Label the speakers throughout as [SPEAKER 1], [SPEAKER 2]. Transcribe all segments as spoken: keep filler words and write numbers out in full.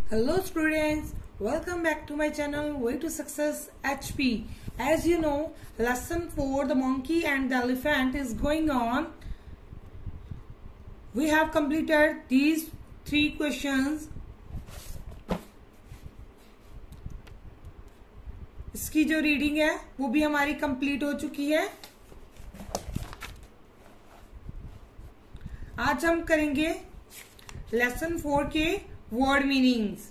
[SPEAKER 1] Hello students, welcome back to my channel Way to Success H P. As you know, lesson four, the monkey and the elephant is going on. We have completed these three questions. इसकी जो reading है वो भी हमारी complete हो चुकी है. आज हम करेंगे लेसन फोर के word meanings.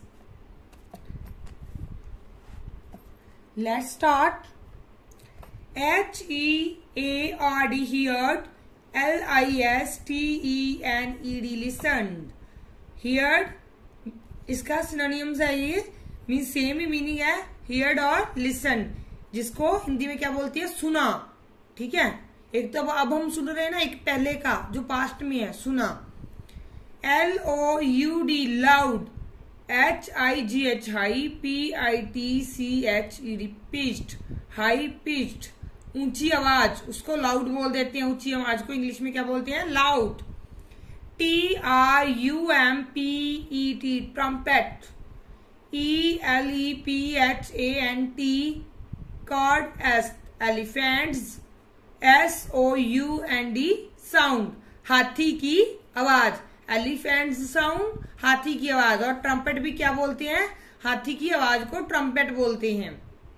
[SPEAKER 1] Let's start. H E A R D heard, L I S T E N E D listened. Heard इसका सिनोनिम्स है, ये मीन सेम ही मीनिंग है हियर्ड और लिसन, जिसको हिंदी में क्या बोलती है, सुना. ठीक है, एक तो अब हम सुन रहे हैं ना, एक पहले का जो पास्ट में है सुना. L O U D loud, H I G H high, P I T C H E D pitched, high pitched, ऊंची आवाज, उसको लाउड बोल देते हैं. ऊंची आवाज को इंग्लिश में क्या बोलते हैं, loud. T R U M P E T trumpet, E L E P H A N T cord, S elephants, S O U N D sound, हाथी की आवाज. एलिफेंट्स साउंड, हाथी की आवाज. और ट्रम्पेट भी क्या बोलते हैं, हाथी की आवाज को ट्रम्पेट बोलते हैं.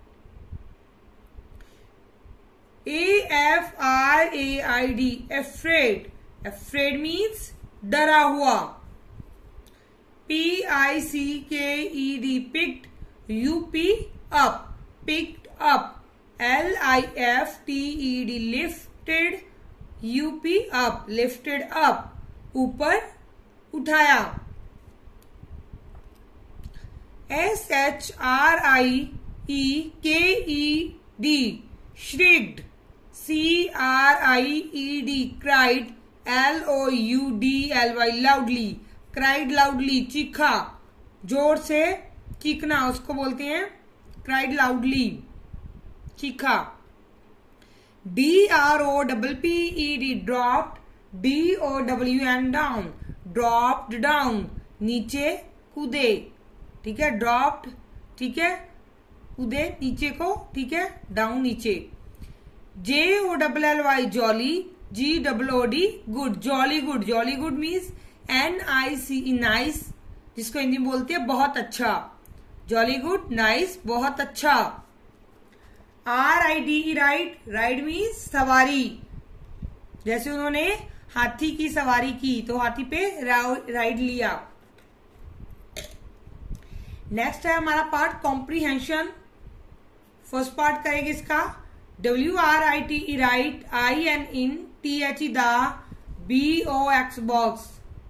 [SPEAKER 1] A F R A I D, afraid. Afraid means डरा हुआ. P I C K E D picked, U P up, picked up. L I F T E D lifted, U P up, lifted up, ऊपर उठाया. S H R I E K E D shrieked, C R I E D cried, L O U D L Y loudly, cried loudly, चीखा, जोर से चीखना उसको बोलते हैं cried loudly, चीखा. D R O double P E D dropped, D O W N down, dropped down, नीचे कूदे. ठीक है, ड्रॉप्ड, ठीक है, कूदे नीचे को. ठीक है, डाउन नीचे. J O double L Y jolly, G double O D good, jolly good. Jolly good means N I C E nice, जिसको हिंदी में बोलते हैं बहुत अच्छा. जॉली गुड, नाइस, बहुत अच्छा. R I D E ride, ride means सवारी. जैसे उन्होंने हाथी की सवारी की तो हाथी पे राइड लिया. नेक्स्ट है हमारा पार्ट कॉम्प्रीहेंशन. फर्स्ट पार्ट करेंगे इसका. W R I T E write, I N in, T H E the, B O X box.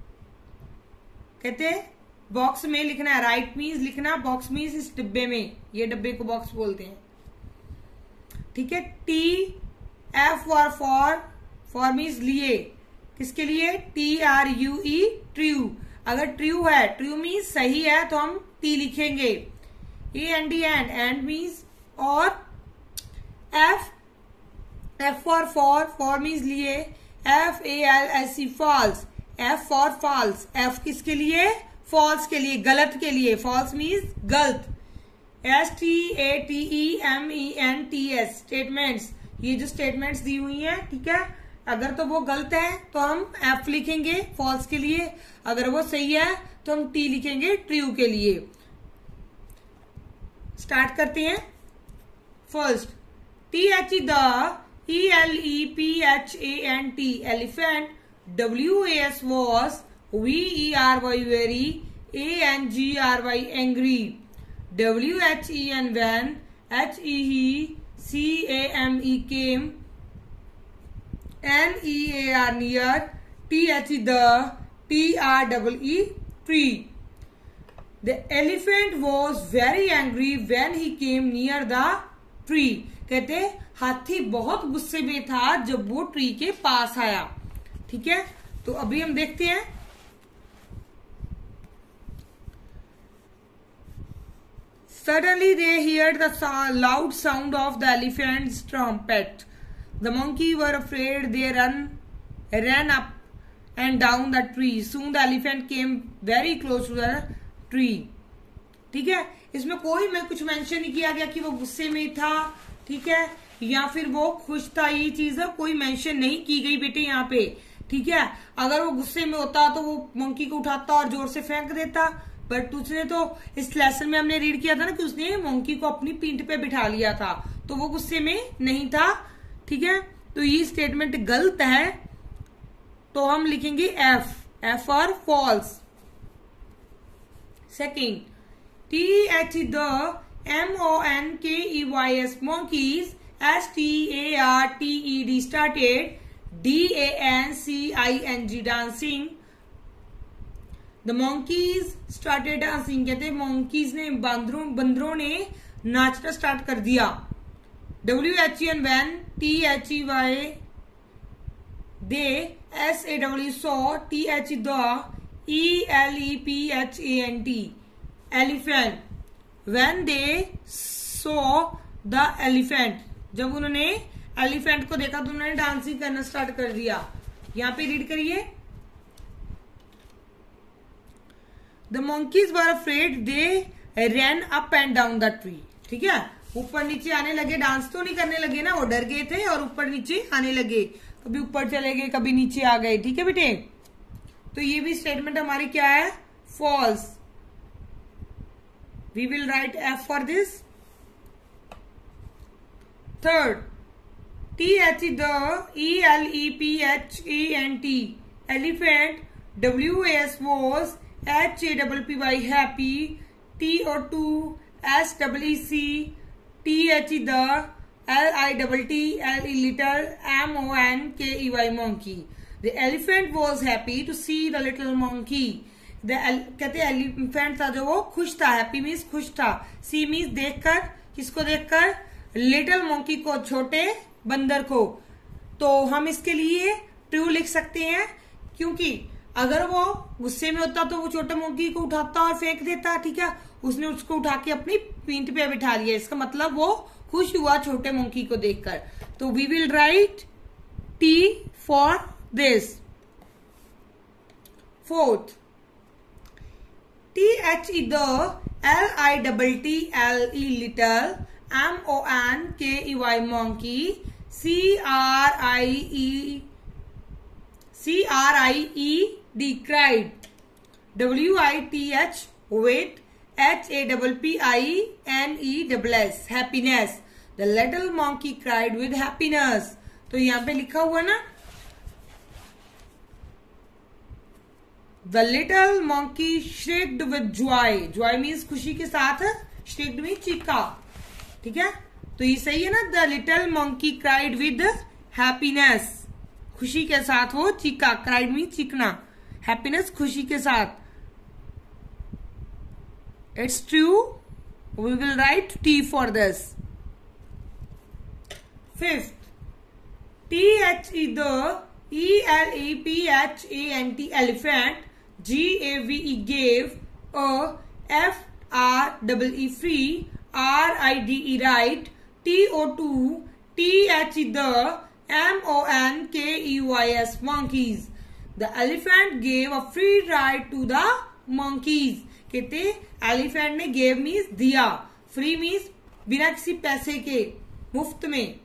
[SPEAKER 1] कहते बॉक्स में लिखना है. राइट मीन्स लिखना, बॉक्स मीन्स इस डिब्बे में, ये डिब्बे को बॉक्स बोलते हैं. ठीक है. T F for for, for means लिए, किसके लिए, T R U E true. अगर ट्रू है, ट्रू मीन्स सही है, तो हम टी लिखेंगे. A N D and, and means और. F F for for, for means लिए, F A L S C false, F for false, F किसके लिए, फॉल्स के लिए, गलत के लिए. फॉल्स मीन्स गलत. S T A T E M E N T S, statements. ये जो स्टेटमेंट्स दी हुई हैं, ठीक है, अगर तो वो गलत है तो हम एफ लिखेंगे फॉल्स के लिए, अगर वो सही है तो हम टी लिखेंगे ट्रू के लिए. स्टार्ट करते हैं. First, T H E the, E L E P H A N T elephant, W A S was, V E R Y very, A N G R Y angry, W H E N when, H E he, C A M E came, N E A R near, T H E the, T R double E tree. The elephant was very angry when he came near the tree. कहते हाथी बहुत गुस्से में था जब वो tree के पास आया. ठीक है, तो अभी हम देखते हैं. Suddenly they heard the loud sound of the elephant's trumpet. The monkey were afraid. They ran, ran up and down the tree. Soon the elephant came very close to the tree. ठीक है, इसमें कोई मैं कुछ mention नहीं किया गया कि वो गुस्से में था, ठीक है, या फिर वो खुश था, ये चीज कोई मेंशन नहीं की गई बेटे यहाँ पे, ठीक है। अगर वो गुस्से में होता तो वो मंकी को उठाता और जोर से फेंक देता, बट उसने तो इस लेसन में हमने रीड किया था ना कि उसने मंकी को अपनी पीठ पे बिठा लिया था, तो वो गुस्से में नहीं था, ठीक है। तो ये स्टेटमेंट गलत है, तो हम लिखेंगे F, F for false. Second, T H the M O N K E Y S monkeys, S T A R T E D started, D A N C I N G dancing, the monkeys started dancing, कहते हैं monkeys ने, बंदरों बंदरों ने नाचना start कर दिया। W H E N when, T H E Y they, S A W saw, T H the, E L E P H A N T elephant, when they saw the elephant, जब उन्होंने elephant को देखा तो उन्होंने dancing करना start कर दिया। यहाँ पे रीड करिए, the monkeys were afraid, they ran up and down the tree, ठीक है, ऊपर नीचे आने लगे, डांस तो नहीं करने लगे ना, वो डर गए थे और ऊपर नीचे आने लगे, कभी ऊपर चले गए कभी नीचे आ गए, ठीक है बेटे। तो ये भी स्टेटमेंट हमारी क्या है, false. We will write F for this. Third, T H the, E L E P H A N T elephant, W S was, H A double P Y happy, T O to, S double C, T H the, L I double T L E little, M O N K E Y monkey, the elephant was happy to see the little monkey, the कहते हैं elephant था जो वो खुश था, happy means खुश था, C means देखकर, किसको देखकर, लिटिल monkey को, छोटे बंदर को। तो हम इसके लिए ट्रू लिख सकते हैं, क्योंकि अगर वो गुस्से में होता तो वो छोटे मोंकी को उठाता और फेंक देता, ठीक है, उसने उसको उठा के अपनी पीठ पे बिठा लिया, इसका मतलब वो खुश हुआ छोटे मोंकी को देखकर। तो we will write T for this. Fourth, T H E the, L I double T L E little, M O N K E Y monkey, C R I E C R I E D cried, W I T H wait, H A double P I N E double S happiness, the little monkey cried with happiness। तो यहां पे लिखा हुआ ना, the little monkey shrieked with joy, joy means खुशी के साथ, shrieked means चीखा, ठीक है, तो ये सही है ना, the little monkey cried with happiness, खुशी के साथ वो चीखा, क्राइड मीन चीखना, हैप्पीनेस खुशी के साथ। It's true, we will write T for this. Fifth, T H E the, E L E P H A N T elephant, G A V E gave, a F R double E free, R I D E ride, T O to, T H E the, M O N K E Y S monkeys, the elephant gave a free ride to the monkeys, कहते elephant ने gave means दिया, free means बिना किसी पैसे के, मुफ्त में,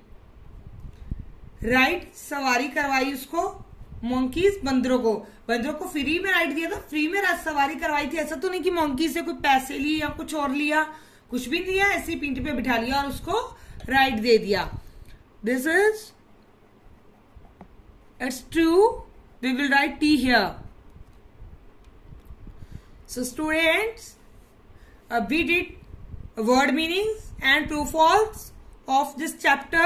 [SPEAKER 1] ride सवारी करवाई उसको, monkeys बंदरों को, बंदरों को फ्री में राइड दिया था, फ्री में सवारी करवाई थी, ऐसा तो नहीं कि monkey से कोई पैसे लिए या कुछ और लिया, कुछ भी नहीं लिया, ऐसे ही पीठ पे बिठा लिया और उसको राइड दे दिया। This is it's true, we will write T here. So students, uh, we did word meanings and true false of this chapter.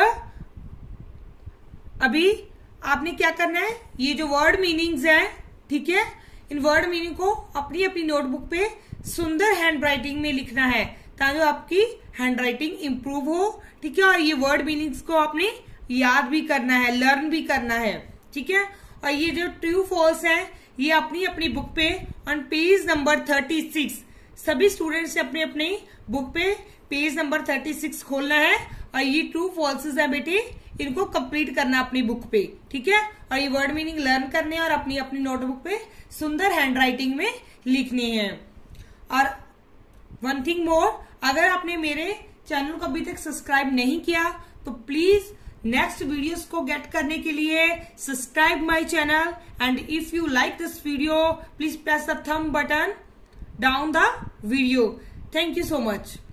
[SPEAKER 1] अभी आपने क्या करना है, ये जो वर्ड मीनिंग्स हैं, ठीक है, इन वर्ड मीनिंग को अपनी अपनी नोटबुक पे सुंदर हैंड राइटिंग में लिखना है, ताकि आपकी हैंड राइटिंग इंप्रूव हो, ठीक है, और ये वर्ड मीनिंग्स को आपने याद भी करना है, लर्न भी करना है, ठीक है। और ये जो ट्रू फॉल्स है, ये अपनी अपनी बुक पे on page number thirty six, सभी स्टूडेंट्स से अपने अपने बुक पे पेज नंबर थर्टी सिक्स खोलना है, और ये ट्रू फॉल्सेस है बेटे, इनको कंप्लीट करना अपनी बुक पे, ठीक है, और ये वर्ड मीनिंग लर्न करने और अपनी अपनी नोटबुक पे सुंदर हैंड राइटिंग में लिखनी है। और वन थिंग मोर, अगर आपने मेरे चैनल को अभी तक सब्सक्राइब नहीं किया तो प्लीज नेक्स्ट वीडियोस को गेट करने के लिए subscribe my channel, and if you like this video please press the thumb button down the video. Thank you so much.